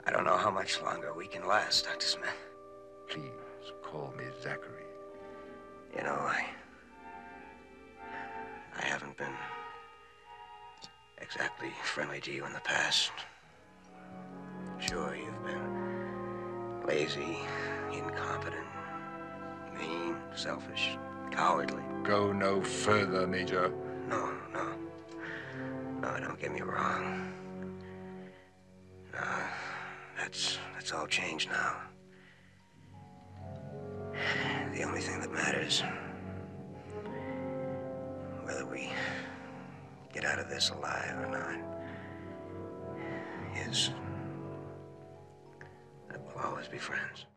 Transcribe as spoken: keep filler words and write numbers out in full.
I don't know how much longer we can last, Doctor Smith. Please call me Zachary. You know, I... I haven't been exactly friendly to you in the past. Sure, you've been lazy, incompetent, mean, selfish, cowardly. Go no further, Major. No, no. No, don't get me wrong. No, that's, that's all changed now. The only thing that matters, whether we get out of this alive or not, is that we'll always be friends.